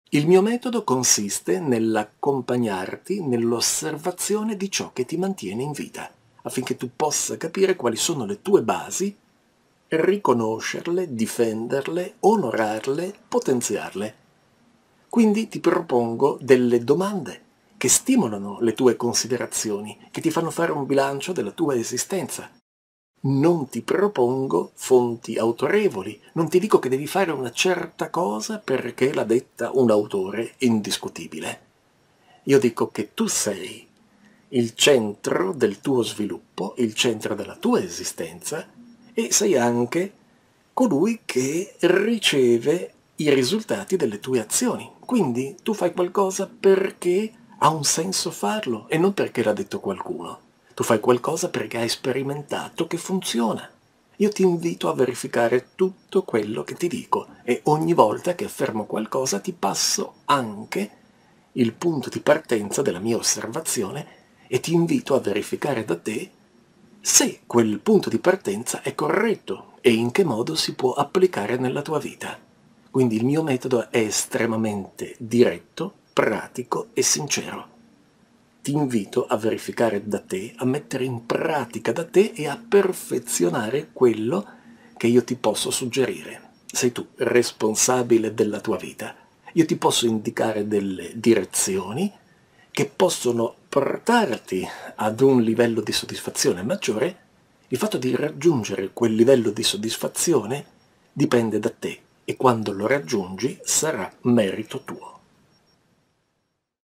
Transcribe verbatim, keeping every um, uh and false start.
Il mio metodo consiste nell'accompagnarti nell'osservazione di ciò che ti mantiene in vita, affinché tu possa capire quali sono le tue basi, riconoscerle, difenderle, onorarle, potenziarle. Quindi ti propongo delle domande che stimolano le tue considerazioni, che ti fanno fare un bilancio della tua esistenza. Non ti propongo fonti autorevoli, non ti dico che devi fare una certa cosa perché l'ha detta un autore indiscutibile. Io dico che tu sei il centro del tuo sviluppo, il centro della tua esistenza e sei anche colui che riceve i risultati delle tue azioni. Quindi tu fai qualcosa perché ha un senso farlo e non perché l'ha detto qualcuno. Tu fai qualcosa perché hai sperimentato che funziona. Io ti invito a verificare tutto quello che ti dico e ogni volta che affermo qualcosa ti passo anche il punto di partenza della mia osservazione e ti invito a verificare da te se quel punto di partenza è corretto e in che modo si può applicare nella tua vita. Quindi il mio metodo è estremamente diretto, pratico e sincero. Ti invito a verificare da te, a mettere in pratica da te e a perfezionare quello che io ti posso suggerire. Sei tu responsabile della tua vita. Io ti posso indicare delle direzioni che possono portarti ad un livello di soddisfazione maggiore. Il fatto di raggiungere quel livello di soddisfazione dipende da te e quando lo raggiungi sarà merito tuo.